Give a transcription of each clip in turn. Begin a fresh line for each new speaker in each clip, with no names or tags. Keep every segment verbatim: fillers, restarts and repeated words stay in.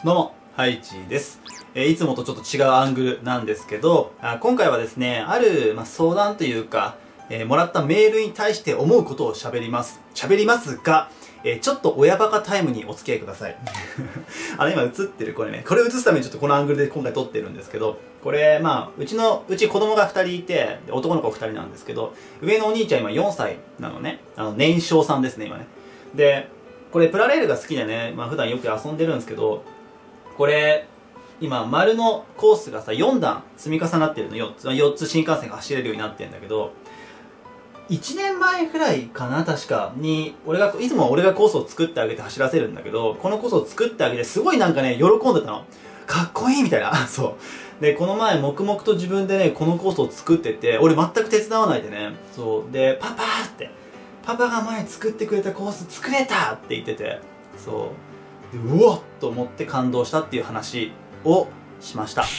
どうも、ハイチです。えー、いつもとちょっと違うアングルなんですけど、あ今回はですね、ある、まあ、相談というか、えー、もらったメールに対して思うことを喋ります。喋りますが、えー、ちょっと親バカタイムにお付き合いください。あの、今映ってるこれね、これ映すためにちょっとこのアングルで今回撮ってるんですけど、これ、まあ、うちの、うち子供がふたりいて、男の子ふたりなんですけど、上のお兄ちゃん今よんさいなのね。あの、年少さんですね、今ね。で、これプラレールが好きでね、まあ普段よく遊んでるんですけど、これ、今、丸のコースがさ、よん段積み重なってるの、よっつ。よっつ新幹線が走れるようになってるんだけど、いちねんまえくらいかな、確かに、俺が、いつも俺がコースを作ってあげて走らせるんだけど、このコースを作ってあげて、すごいなんかね、喜んでたの。かっこいいみたいな。そう。で、この前、黙々と自分でね、このコースを作ってて、俺全く手伝わないでね、そう。で、パパーって、パパが前作ってくれたコース作れたって言ってて、そう。でうわっと思って感動したっていう話をしました。はい。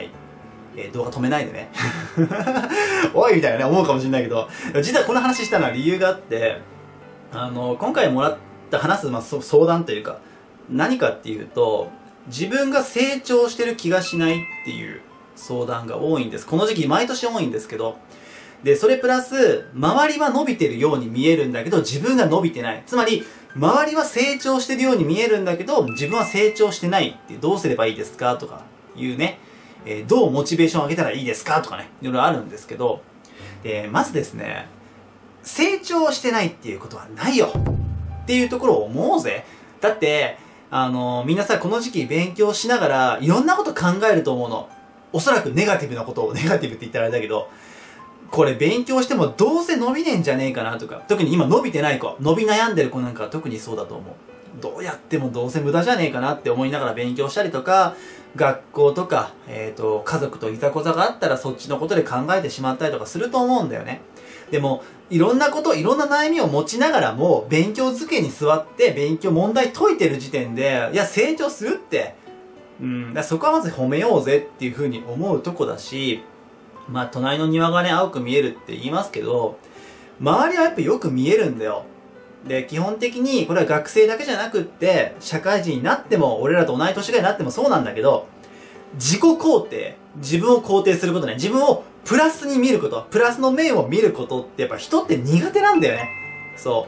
えー、動画止めないでね。おいみたいなね、思うかもしれないけど、実はこの話したのは理由があって、あの、今回もらった話す、まあ、相談というか、何かっていうと、自分が成長してる気がしないっていう相談が多いんです。この時期毎年多いんですけど、で、それプラス、周りは伸びてるように見えるんだけど、自分が伸びてない。つまり、周りは成長してるように見えるんだけど、自分は成長してないって、どうすればいいですかとかいうね、えー、どうモチベーションを上げたらいいですかとかね、いろいろあるんですけど、で、まずですね、成長してないっていうことはないよっていうところを思うぜ。だって、あのー、みんなさ、この時期勉強しながら、いろんなこと考えると思うの。おそらくネガティブなことを、ネガティブって言ったらあれだけど、これ勉強してもどうせ伸びねえんじゃねえかなとか、特に今伸びてない子、伸び悩んでる子なんかは特にそうだと思う。どうやってもどうせ無駄じゃねえかなって思いながら勉強したりとか、学校とか、えっと、家族といざこざがあったらそっちのことで考えてしまったりとかすると思うんだよね。でも、いろんなこと、いろんな悩みを持ちながらも、勉強机に座って勉強問題解いてる時点で、いや、成長するって、うん、だそこはまず褒めようぜっていうふうに思うとこだし、まあ、隣の庭がね、青く見えるって言いますけど、周りはやっぱよく見えるんだよ。で、基本的に、これは学生だけじゃなくって、社会人になっても、俺らと同い年ぐらいになってもそうなんだけど、自己肯定、自分を肯定することね、自分をプラスに見ること、プラスの面を見ることって、やっぱ人って苦手なんだよね。そう。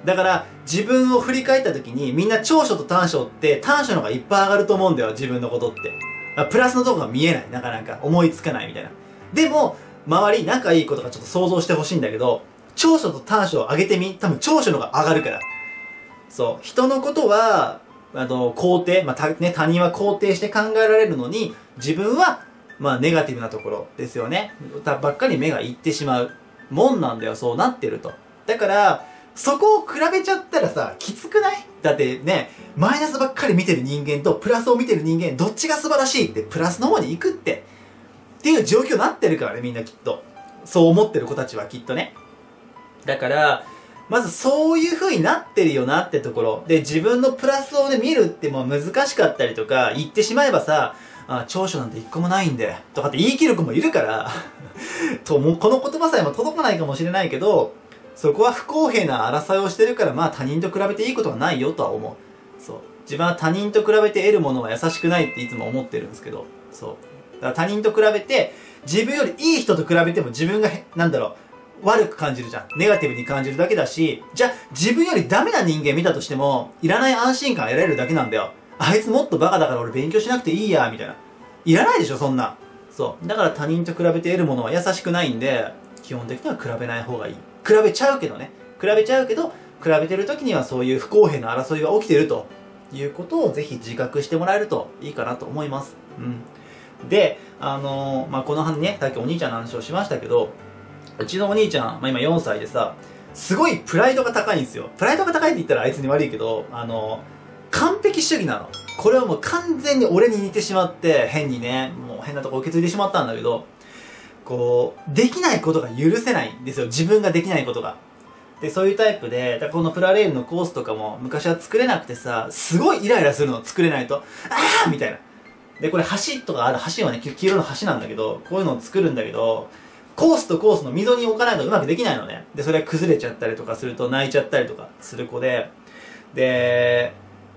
だから、自分を振り返った時に、みんな長所と短所って、短所の方がいっぱい上がると思うんだよ、自分のことって。プラスのとこが見えない、なかなか。思いつかないみたいな。でも、周り仲いい子とかちょっと想像してほしいんだけど、長所と短所を上げてみ、多分長所の方が上がるから。そう。人のことは、あの、肯定、まあ、た、ね、他人は肯定して考えられるのに、自分は、まあ、ネガティブなところですよね。ばっかり目がいってしまうもんなんだよ、そうなってると。だから、そこを比べちゃったらさ、きつくない？だってね、マイナスばっかり見てる人間とプラスを見てる人間、どっちが素晴らしいってプラスの方に行くって。っていう状況になってるからね、みんなきっと。そう思ってる子たちはきっとね。だから、まずそういう風になってるよなってところ。で、自分のプラスをね、見るってもう難しかったりとか、言ってしまえばさ、あ、長所なんて一個もないんで、とかって言い切る子もいるから、と、もうこの言葉さえも届かないかもしれないけど、そこは不公平な争いをしてるから、まあ他人と比べていいことはないよとは思う。そう。自分は他人と比べて得るものは優しくないっていつも思ってるんですけど、そう。だから他人と比べて、自分よりいい人と比べても自分がへ、なんだろう、悪く感じるじゃん。ネガティブに感じるだけだし、じゃあ自分よりダメな人間見たとしても、いらない安心感得られるだけなんだよ。あいつもっとバカだから俺勉強しなくていいや、みたいな。いらないでしょ、そんな。そう。だから他人と比べて得るものは優しくないんで、基本的には比べない方がいい。比べちゃうけどね。比べちゃうけど、比べてる時にはそういう不公平な争いが起きているということをぜひ自覚してもらえるといいかなと思います。うん。で、あのー、まあ、この話ね、さっきお兄ちゃんの話をしましたけど、うちのお兄ちゃん、まあ、今よんさいでさ、すごいプライドが高いんですよ。プライドが高いって言ったらあいつに悪いけど、あのー、完璧主義なの。これはもう完全に俺に似てしまって、変にね、もう変なとこ受け継いでしまったんだけど、こう、できないことが許せないんですよ。自分ができないことが。で、そういうタイプで、だからこのプラレールのコースとかも昔は作れなくてさ、すごいイライラするの、作れないと。あーみたいな。で、これ橋とかある、橋はね、黄色の橋なんだけど、こういうのを作るんだけど、コースとコースの溝に置かないとうまくできないのね。で、それが崩れちゃったりとかすると泣いちゃったりとかする子で、で、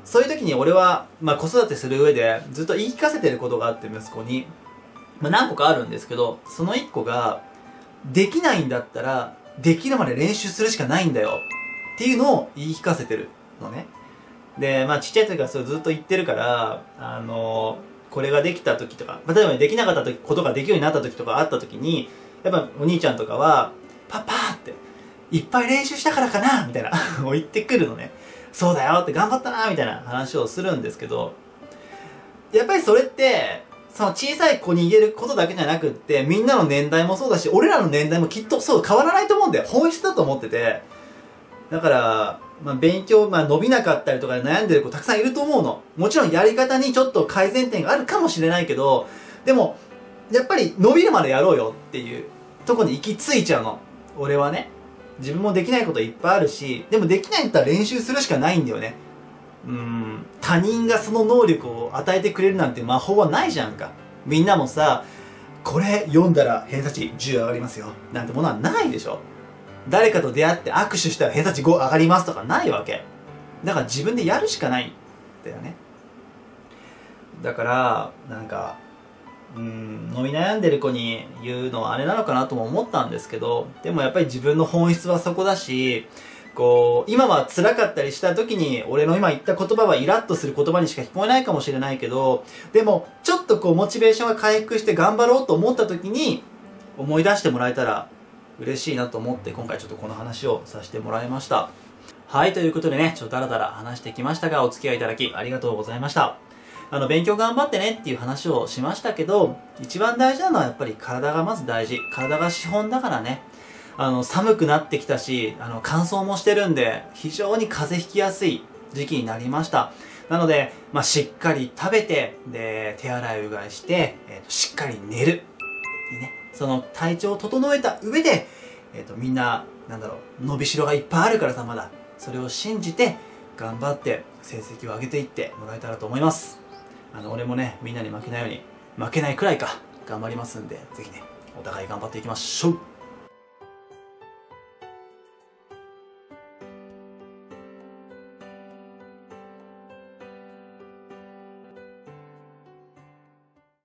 そういう時に俺は、まあ、子育てする上でずっと言い聞かせてることがあって、息子に、まあ、何個かあるんですけど、そのいっこが、できないんだったらできるまで練習するしかないんだよっていうのを言い聞かせてるのね。で、まあちっちゃい時からそれずっと言ってるから、あのこれができた時とか、例えばできなかった時、ことができるようになった時とかあった時に、やっぱお兄ちゃんとかは、パパーって、いっぱい練習したからかなみたいな言ってくるのね。そうだよって頑張ったなみたいな話をするんですけど、やっぱりそれって、その小さい子に言えることだけじゃなくって、みんなの年代もそうだし、俺らの年代もきっとそう変わらないと思うんだよ。本質だと思ってて。だから、まあ、勉強、まあ、伸びなかったりとかで悩んでる子たくさんいると思うの。もちろんやり方にちょっと改善点があるかもしれないけど、でも、やっぱり伸びるまでやろうよっていうとこに行き着いちゃうの。俺はね。自分もできないこといっぱいあるし、でもできないんだったら練習するしかないんだよね。うーん、他人がその能力を与えてくれるなんて魔法はないじゃんか。みんなもさ、これ読んだら偏差値じゅう上がりますよなんてものはないでしょ。誰かと出会って握手したら偏差値ご上がりますとかないわけ。だから自分でやるしかないんだよね。だからなんかうーん伸び悩んでる子に言うのはあれなのかなとも思ったんですけど、でもやっぱり自分の本質はそこだし、こう今は辛かったりした時に俺の今言った言葉はイラッとする言葉にしか聞こえないかもしれないけど、でもちょっとこうモチベーションが回復して頑張ろうと思った時に思い出してもらえたら嬉しいなと思って、今回ちょっとこの話をさせてもらいました。はい、ということでね、ちょっとダラダラ話してきましたが、お付き合いいただきありがとうございました。あの勉強頑張ってねっていう話をしましたけど、一番大事なのはやっぱり体がまず大事。体が資本だからね。あの寒くなってきたし、あの乾燥もしてるんで非常に風邪ひきやすい時期になりました。なので、まあ、しっかり食べて、で手洗いうがいして、えーと、しっかり寝る、ね、その体調を整えた上で、えーと、みんななんだろう、伸びしろがいっぱいあるからさ、まだそれを信じて頑張って成績を上げていってもらえたらと思います。あの俺もね、みんなに負けないように、負けないくらいか頑張りますんで、ぜひねお互い頑張っていきましょう。